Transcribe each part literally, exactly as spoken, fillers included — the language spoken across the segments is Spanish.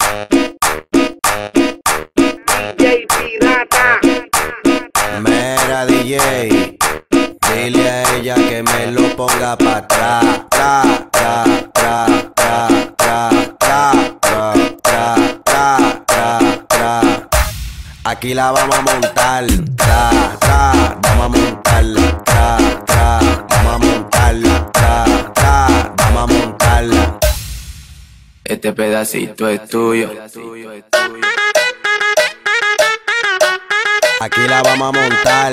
D J Pirata. Mera D J, dile a ella que me lo ponga pa' atrás. Tra, tra, tra, tra, tra, tra, tra, tra, tra, tra, tra. Aquí la vamos a montar. Tra, tra, vamos a montarla. Tra, tra, vamos a montarla. Tra, tra, vamos a montarla. Este pedacito es tuyo. Aquí la vamos a montar.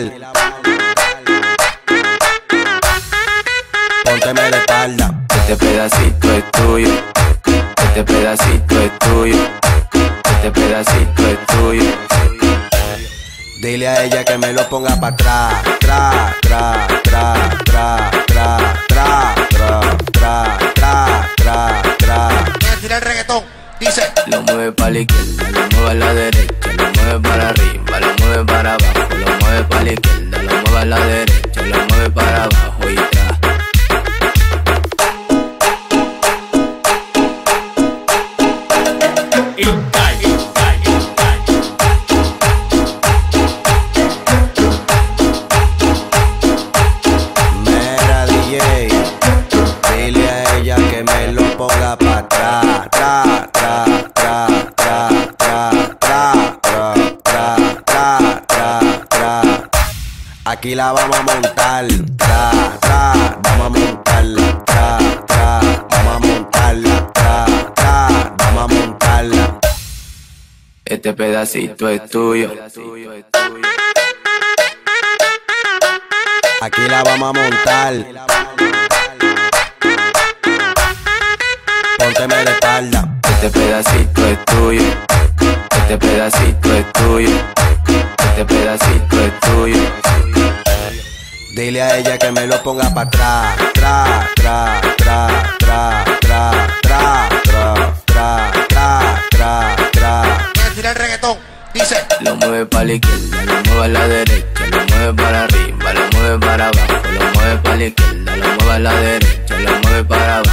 Pónteme de espalda. Este pedacito es tuyo. Este pedacito es tuyo. Este pedacito es tuyo. Dile a ella que me lo ponga pa' atrás. Tra, tra, tra, tra, tra, tra, tra, tra, tra, tra, tra. Tira el reggaetón, dice. Lo mueve para la izquierda, lo mueve a la derecha, lo mueve para arriba, lo mueve para abajo, lo mueve para la izquierda, lo mueve a la derecha, lo mueve para abajo y tra. Mera D J, dile a ella que me lo ponga pa' atrás. Tra, tra, tra, tra, tra, tra, tra, tra, tra, tra, tra. Aquí la vamos a montar. Tra, tra, vamos a montarla. Tra, tra, vamos a montarla. Tra, tra, vamos a montarla. Este pedacito es tuyo. Aquí la vamos a montar. Pónteme de espalda. Este pedacito es tuyo. Este pedacito es tuyo. Este pedacito es tuyo. Dile a ella que me lo ponga pa' atrás. Tra, tra, tra, tra, tra, tra, tra, tra, tra, tra, tra. Tira el reggaetón, dice. Lo mueve para la izquierda, lo mueve a la derecha, lo mueve para arriba, lo mueve para abajo, lo mueve para la izquierda, lo mueve a la derecha, lo mueve para abajo.